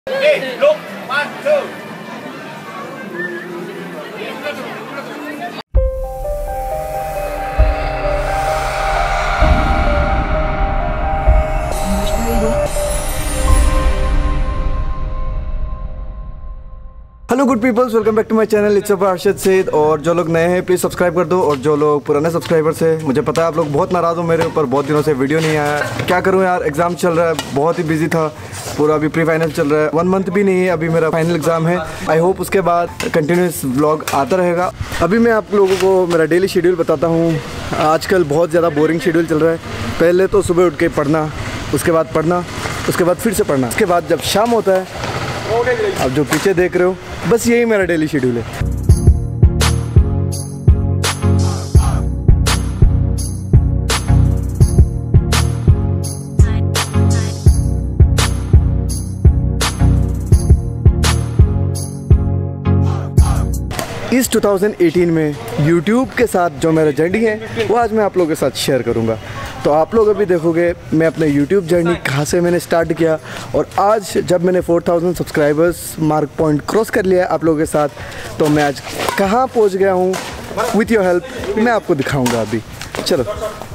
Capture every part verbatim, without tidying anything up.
Hey, look, one, two. Hello good peoples, welcome back to my channel. It's up Arshad Saeed. और जो लोग नए हैं प्लीज़ सब्सक्राइब कर दो, और जो लोग पुराने सब्सक्राइबर्स हैं, मुझे पता है आप लोग बहुत नाराज़ हो मेरे ऊपर, बहुत दिनों से वीडियो नहीं आया। क्या करूं यार, एग्ज़ाम चल रहा है, बहुत ही बिजी था पूरा। अभी प्री फाइनल चल रहा है, वन मंथ भी नहीं है अभी मेरा फाइनल एग्ज़ाम है। आई होप उसके बाद कंटिन्यूस व्लॉग आता रहेगा। अभी मैं आप लोगों को मेरा डेली शेड्यूल बताता हूँ। आजकल बहुत ज़्यादा बोरिंग शेड्यूल चल रहा है। पहले तो सुबह उठ के पढ़ना, उसके बाद पढ़ना, उसके बाद फिर से पढ़ना, उसके बाद जब शाम होता है, आप जो पीछे देख रहे हो, बस यही मेरा डेली शेड्यूल है। इस दो हज़ार अठारह में YouTube के साथ जो मेरा जर्नी है वो आज मैं आप लोगों के साथ शेयर करूंगा। तो आप लोग अभी देखोगे मैं अपने YouTube जर्नी कहाँ से मैंने स्टार्ट किया, और आज जब मैंने चार हज़ार सब्सक्राइबर्स मार्क पॉइंट क्रॉस कर लिया आप लोगों के साथ, तो मैं आज कहाँ पहुँच गया हूँ विथ योर हेल्प मैं आपको दिखाऊँगा अभी। चलो।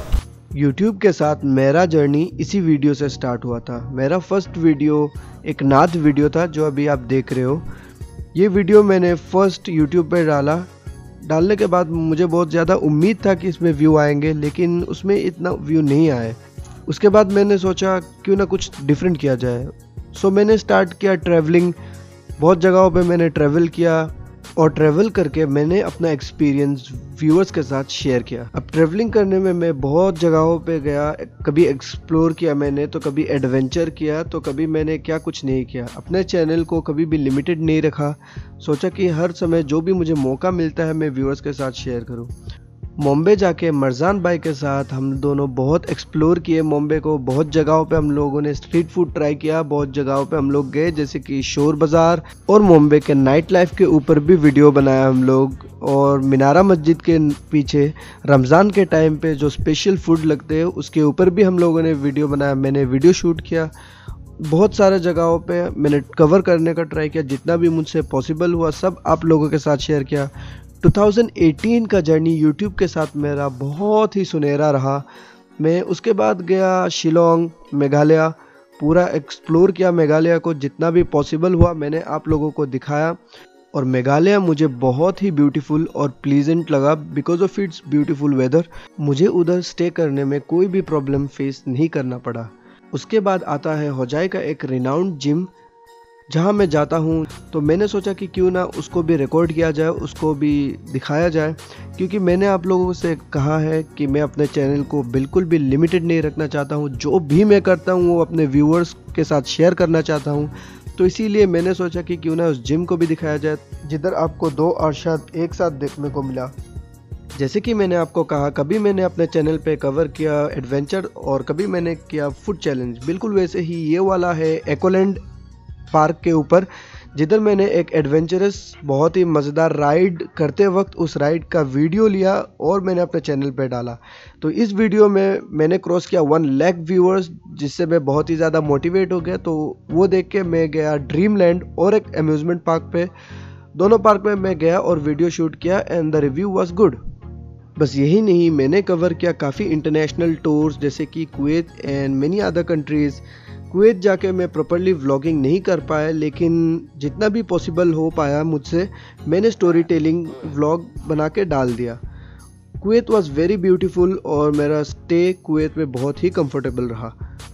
YouTube के साथ मेरा जर्नी इसी वीडियो से स्टार्ट हुआ था। मेरा फर्स्ट वीडियो एक नात वीडियो था जो अभी आप देख रहे हो। ये वीडियो मैंने फर्स्ट यूट्यूब पर डाला। डालने के बाद मुझे बहुत ज़्यादा उम्मीद था कि इसमें व्यू आएंगे, लेकिन उसमें इतना व्यू नहीं आए। उसके बाद मैंने सोचा क्यों ना कुछ डिफरेंट किया जाए। सो मैंने स्टार्ट किया ट्रैवलिंग। बहुत जगहों पे मैंने ट्रैवल किया, और ट्रैवल करके मैंने अपना एक्सपीरियंस व्यूअर्स के साथ शेयर किया। अब ट्रैवलिंग करने में मैं बहुत जगहों पे गया, कभी एक्सप्लोर किया मैंने, तो कभी एडवेंचर किया, तो कभी मैंने क्या कुछ नहीं किया। अपने चैनल को कभी भी लिमिटेड नहीं रखा। सोचा कि हर समय जो भी मुझे मौका मिलता है मैं व्यूअर्स के साथ शेयर करूं। मुंबई जाके मरजान भाई के साथ हम दोनों बहुत एक्सप्लोर किए मुंबई को। बहुत जगहों पे हम लोगों ने स्ट्रीट फूड ट्राई किया, बहुत जगहों पे हम लोग गए जैसे कि शोर बाज़ार, और मुंबई के नाइट लाइफ के ऊपर भी वीडियो बनाया हम लोग। और मीनारा मस्जिद के पीछे रमज़ान के टाइम पे जो स्पेशल फूड लगते हैं उसके ऊपर भी हम लोगों ने वीडियो बनाया, मैंने वीडियो शूट किया। बहुत सारे जगहों पे मैंने कवर करने का ट्राई किया, जितना भी मुझसे पॉसिबल हुआ सब आप लोगों के साथ शेयर किया। दो हज़ार अठारह का जर्नी यूट्यूब के साथ मेरा बहुत ही सुनहरा रहा। मैं उसके बाद गया शिलोंग, मेघालय, पूरा एक्सप्लोर किया मेघालय को, जितना भी पॉसिबल हुआ मैंने आप लोगों को दिखाया। और मेघालय मुझे बहुत ही ब्यूटीफुल और प्लीजेंट लगा because of its beautiful weather. मुझे उधर स्टे करने में कोई भी प्रॉब्लम फेस नहीं करना पड़ा। उसके बाद आता है होजाई का एक रिनाउंड जिम जहाँ मैं जाता हूँ, तो मैंने सोचा कि क्यों ना उसको भी रिकॉर्ड किया जाए, उसको भी दिखाया जाए, क्योंकि मैंने आप लोगों से कहा है कि मैं अपने चैनल को बिल्कुल भी लिमिटेड नहीं रखना चाहता हूँ। जो भी मैं करता हूँ वो अपने व्यूअर्स के साथ शेयर करना चाहता हूँ। तो इसीलिए मैंने सोचा कि क्यों ना उस जिम को भी दिखाया जाए, जिधर आपको दो अरशद एक साथ देखने को मिला। जैसे कि मैंने आपको कहा, कभी मैंने अपने चैनल पे कवर किया एडवेंचर और कभी मैंने किया फूड चैलेंज। बिल्कुल वैसे ही ये वाला है एकोलैंड पार्क के ऊपर, जिधर मैंने एक एडवेंचरस बहुत ही मज़ेदार राइड करते वक्त उस राइड का वीडियो लिया और मैंने अपने चैनल पे डाला। तो इस वीडियो में मैंने क्रॉस किया वन लाख व्यूअर्स, जिससे मैं बहुत ही ज़्यादा मोटिवेट हो गया। तो वो देख के मैं गया ड्रीम लैंड और एक अम्यूज़मेंट पार्क पे। दोनों पार्क में मैं गया और वीडियो शूट किया and the review was good. बस यही नहीं, मैंने कवर किया काफ़ी इंटरनेशनल टूर्स जैसे कि Kuwait and many other countries. Kuwait जाके मैं प्रॉपर्ली व्लॉगिंग नहीं कर पाया, लेकिन जितना भी पॉसिबल हो पाया मुझसे मैंने स्टोरी टेलिंग व्लॉग बना के डाल दिया। कुवैत वाज वेरी ब्यूटीफुल और मेरा स्टे कुवैत में बहुत ही कंफर्टेबल रहा।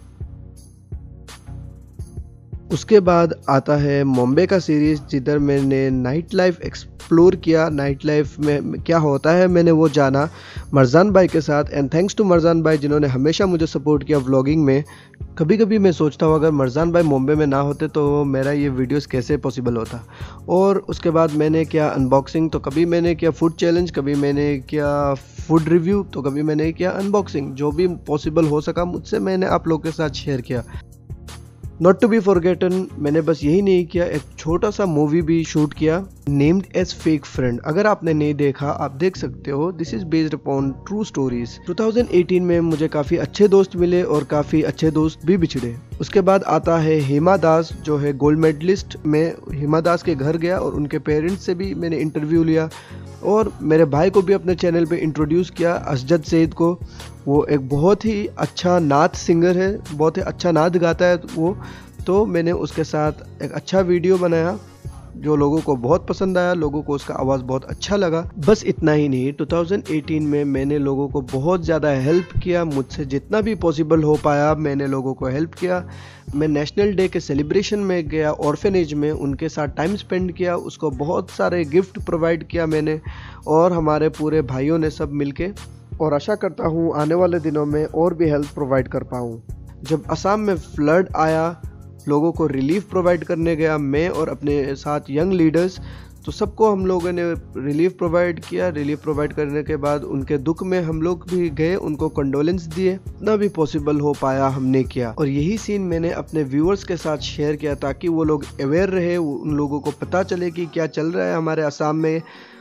उसके बाद आता है मुंबई का सीरीज़, जिधर मैंने नाइट लाइफ एक्सप्लोर किया। नाइट लाइफ में क्या होता है मैंने वो जाना मरजान भाई के साथ। एंड थैंक्स टू मरजान भाई जिन्होंने हमेशा मुझे सपोर्ट किया व्लॉगिंग में। कभी कभी मैं सोचता हूँ अगर मरजान भाई मुंबई में ना होते तो मेरा ये वीडियोस कैसे पॉसिबल होता। और उसके बाद मैंने किया अनबॉक्सिंग, तो कभी मैंने किया फूड चैलेंज, कभी मैंने किया फूड रिव्यू, तो कभी मैंने किया अनबॉक्सिंग। जो भी पॉसिबल हो सका मुझसे मैंने आप लोगों के साथ शेयर किया। नॉट टू बी फॉरगेटन, मैंने बस यही नहीं किया, एक छोटा सा मूवी भी शूट किया नेम्ड एज फेक फ्रेंड। अगर आपने नहीं देखा आप देख सकते हो। This is based upon true stories. Two thousand eighteen में मुझे काफ़ी अच्छे दोस्त मिले और काफ़ी अच्छे दोस्त भी बिछड़े। उसके बाद आता है हिमा दास जो है गोल्ड मेडलिस्ट। मैं हिमा दास के घर गया और उनके पेरेंट्स से भी मैंने इंटरव्यू लिया और मेरे भाई को भी अपने चैनल पे इंट्रोड्यूस किया, असजद सईद को। वो एक बहुत ही अच्छा नात सिंगर है, बहुत ही अच्छा नात गाता है वो। तो मैंने उसके साथ एक अच्छा वीडियो बनाया जो लोगों को बहुत पसंद आया, लोगों को उसका आवाज़ बहुत अच्छा लगा। बस इतना ही नहीं, टू थाउजेंड एटीन में मैंने लोगों को बहुत ज़्यादा हेल्प किया, मुझसे जितना भी पॉसिबल हो पाया मैंने लोगों को हेल्प किया। मैं नेशनल डे के सेलिब्रेशन में गया, ऑर्फेनेज में उनके साथ टाइम स्पेंड किया, उसको बहुत सारे गिफ्ट प्रोवाइड किया मैंने और हमारे पूरे भाइयों ने सब मिलके। और आशा करता हूँ आने वाले दिनों में और भी हेल्प प्रोवाइड कर पाऊँ। जब असम में फ्लड आया, लोगों को रिलीफ प्रोवाइड करने गया मैं और अपने साथ यंग लीडर्स, तो सबको हम लोगों ने रिलीफ प्रोवाइड किया। रिलीफ प्रोवाइड करने के बाद उनके दुख में हम लोग भी गए, उनको कंडोलेंस दिए, जितना भी पॉसिबल हो पाया हमने किया। और यही सीन मैंने अपने व्यूअर्स के साथ शेयर किया ताकि वो लोग अवेयर रहे, उन लोगों को पता चले कि क्या चल रहा है हमारे असम में।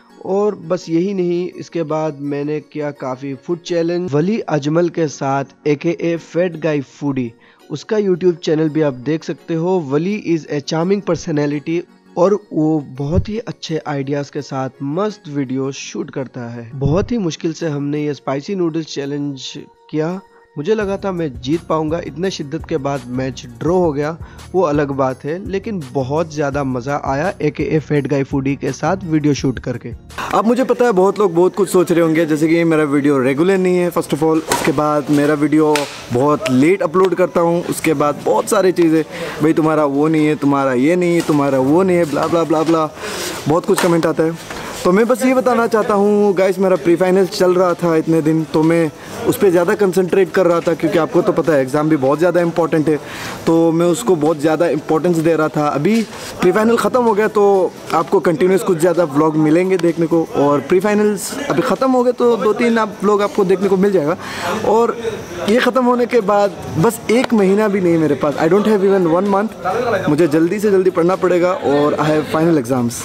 और बस यही नहीं, इसके बाद मैंने किया काफ़ी फूड चैलेंज वली अजमल के साथ, A K A fat guy foodie. उसका यूट्यूब चैनल भी आप देख सकते हो। Wali is a charming personality और वो बहुत ही अच्छे आइडियाज़ के साथ मस्त वीडियो शूट करता है। बहुत ही मुश्किल से हमने ये स्पाइसी नूडल्स चैलेंज किया। मुझे लगा था मैं जीत पाऊंगा, इतने शिद्दत के बाद मैच ड्रॉ हो गया, वो अलग बात है, लेकिन बहुत ज़्यादा मज़ा आया ए K A fat guy foodie के साथ वीडियो शूट करके। अब मुझे पता है बहुत लोग बहुत कुछ सोच रहे होंगे, जैसे कि मेरा वीडियो रेगुलर नहीं है फर्स्ट ऑफ ऑल, उसके बाद मेरा वीडियो बहुत लेट अपलोड करता हूँ, उसके बाद बहुत सारी चीज़ें, भाई तुम्हारा वो नहीं है, तुम्हारा ये नहीं है, तुम्हारा वो नहीं है, ब्ला ब्ला ब्ला ब्ला, बहुत कुछ कमेंट आता है। तो मैं बस ये बताना चाहता हूँ गाइस, मेरा प्री फाइनल चल रहा था इतने दिन, तो मैं उस पर ज़्यादा कंसंट्रेट कर रहा था क्योंकि आपको तो पता है एग्ज़ाम भी बहुत ज़्यादा इंपॉर्टेंट है, तो मैं उसको बहुत ज़्यादा इंपॉर्टेंस दे रहा था। अभी प्री फाइनल ख़त्म हो गया तो आपको कंटिन्यूस कुछ ज़्यादा व्लॉग मिलेंगे देखने को, और प्री फाइनल्स अभी ख़त्म हो गए तो दो तीन आप व्लॉग आपको देखने को मिल जाएगा। और ये ख़त्म होने के बाद बस एक महीना भी नहीं मेरे पास, I don't have even one month, मुझे जल्दी से जल्दी पढ़ना पड़ेगा और I have final exams.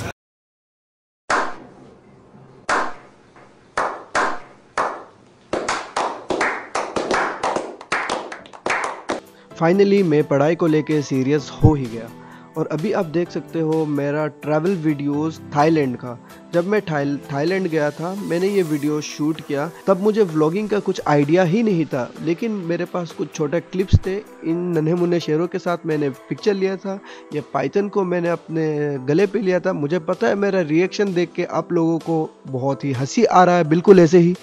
Finally मैं पढ़ाई को लेके सीरियस हो ही गया और अभी आप देख सकते हो मेरा ट्रैवल वीडियोस थाईलैंड का। जब मैं थाई थाईलैंड गया था मैंने ये वीडियो शूट किया, तब मुझे व्लॉगिंग का कुछ आइडिया ही नहीं था, लेकिन मेरे पास कुछ छोटे क्लिप्स थे। इन नन्हे मुन्ने शेरों के साथ मैंने पिक्चर लिया था, ये पाइथन को मैंने अपने गले पे लिया था। मुझे पता है मेरा रिएक्शन देख के आप लोगों को बहुत ही हंसी आ रहा है, बिल्कुल ऐसे ही,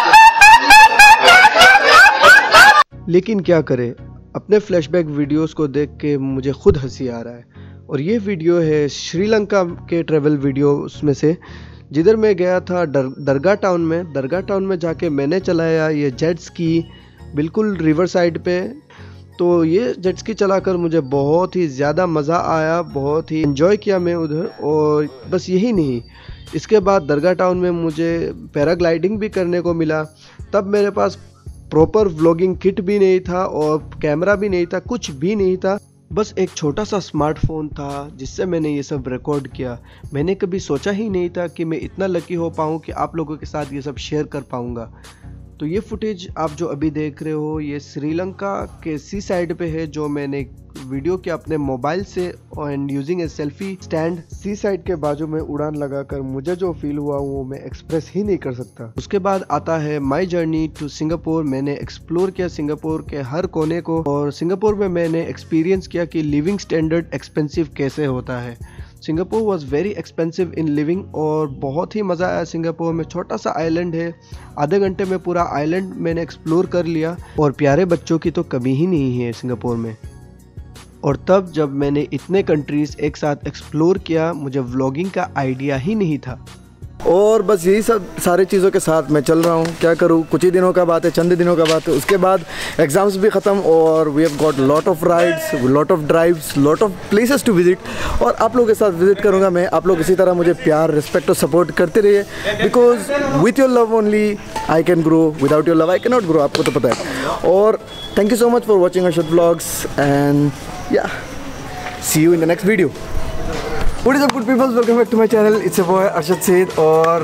लेकिन क्या करें, अपने फ्लैशबैक वीडियोस को देख के मुझे खुद हंसी आ रहा है। और ये वीडियो है श्रीलंका के ट्रैवल वीडियो उसमें से, जिधर मैं गया था दर, दरगाह टाउन में। दरगाह टाउन में जाके मैंने चलाया ये जेट स्की बिल्कुल रिवर साइड पे। तो ये जेट स्की चलाकर मुझे बहुत ही ज़्यादा मज़ा आया, बहुत ही एंजॉय किया मैं उधर। और बस यही नहीं, इसके बाद दरगाह टाउन में मुझे पैराग्लाइडिंग भी करने को मिला। तब मेरे पास प्रॉपर व्लॉगिंग किट भी नहीं था और कैमरा भी नहीं था, कुछ भी नहीं था, बस एक छोटा सा स्मार्टफोन था जिससे मैंने ये सब रिकॉर्ड किया। मैंने कभी सोचा ही नहीं था कि मैं इतना लकी हो पाऊँ कि आप लोगों के साथ ये सब शेयर कर पाऊँगा। तो ये फुटेज आप जो अभी देख रहे हो ये श्रीलंका के सी साइड पे है, जो मैंने वीडियो किया अपने मोबाइल से and using a selfie stand. Sea side के बाजू में उड़ान लगाकर मुझे जो फील हुआ वो मैं एक्सप्रेस ही नहीं कर सकता। उसके बाद आता है माय जर्नी टू सिंगापुर। मैंने एक्सप्लोर किया सिंगापुर के हर कोने को, और सिंगापुर में मैंने एक्सपीरियंस किया कि लिविंग स्टैंडर्ड एक्सपेंसिव कैसे होता है। Singapore was very expensive in living और बहुत ही मज़ा आया सिंगापुर में। छोटा सा आइलैंड है, आधे घंटे में पूरा आइलैंड मैंने एक्सप्लोर कर लिया, और प्यारे बच्चों की तो कमी ही नहीं है सिंगापुर में। और तब जब मैंने इतने कंट्रीज़ एक साथ एक्सप्लोर किया मुझे व्लॉगिंग का आइडिया ही नहीं था। और बस यही सब सारी चीज़ों के साथ मैं चल रहा हूँ, क्या करूँ, कुछ ही दिनों का बात है, चंद दिनों का बात है। उसके बाद एग्ज़ाम्स भी ख़त्म और we have got lot of rides, lot of drives, lot of places to visit, और आप लोगों के साथ विजिट करूँगा मैं। आप लोग इसी तरह मुझे प्यार, रिस्पेक्ट और सपोर्ट करते रहिए, because with your love only I can grow, without your love I can not grow, आपको तो पता है। और thank you so much for watching Arshad vlogs and yeah see you in the next video. What is up good peoples, welcome back to my channel, it's a boy Arshad Saeed. और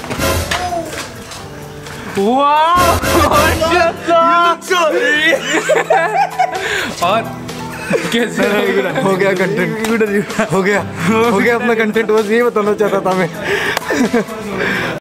और कैसे हो गया कंटेंट, हो गया हो गया अपना कंटेंट, बस यही बताना चाहता था मैं।